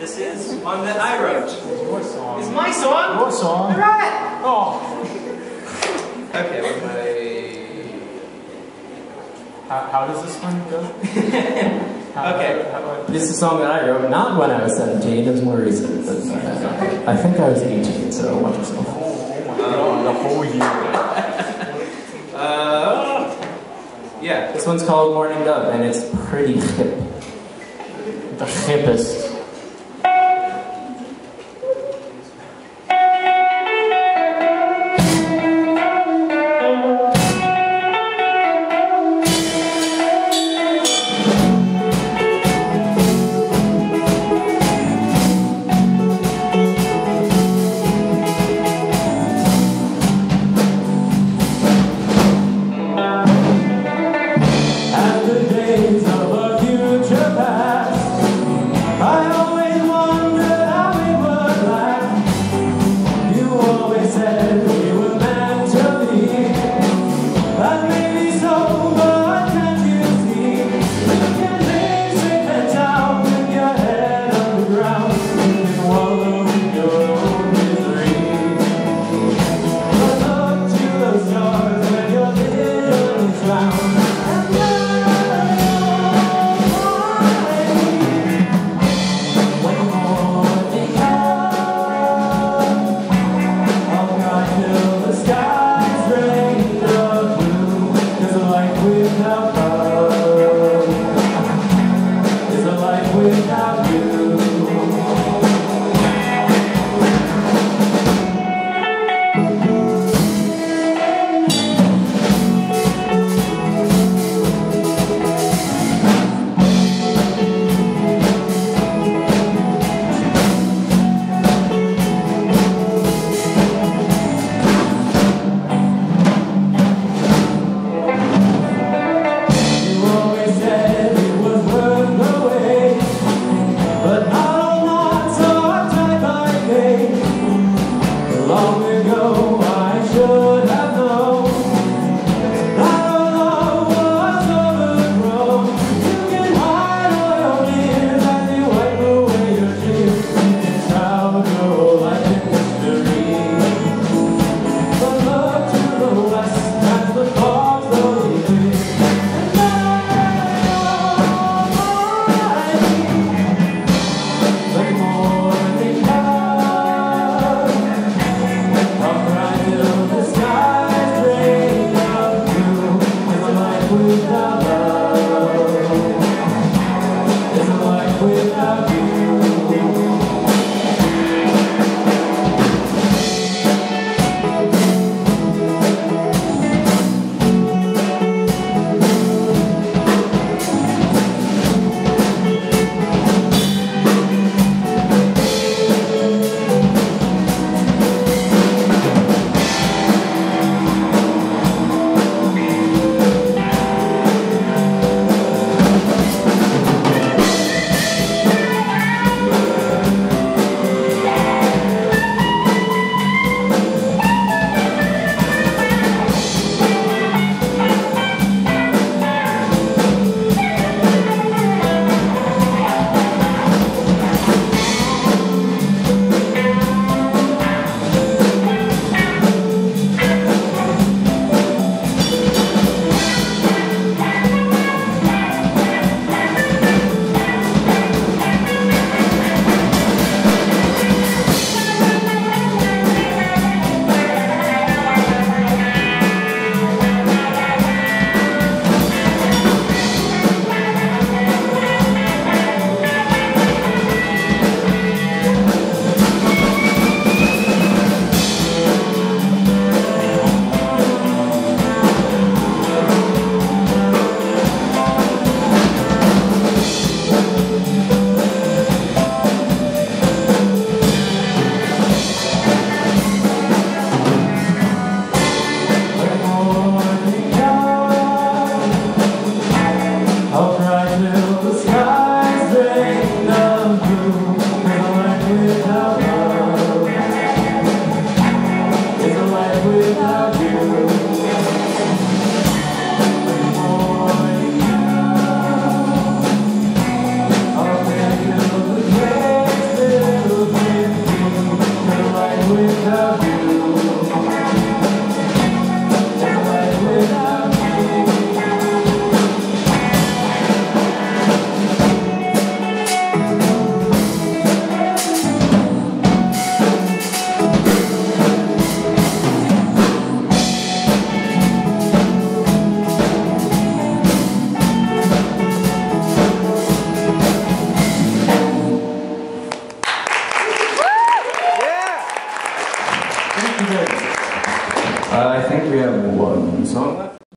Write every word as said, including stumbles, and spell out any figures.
This is one that I wrote. It's your song. It's my song? Your song. I wrote it! Oh. Okay, what am I... How, how does this one go? How, Okay. How, how, This is a song that I wrote, not when I was seventeen, it was more recent, but uh, I think I was eighteen, so watch yourself. oh my god, the whole year. Uh, yeah. This one's called Mourning Dove, and it's pretty hip. The hippest. Without you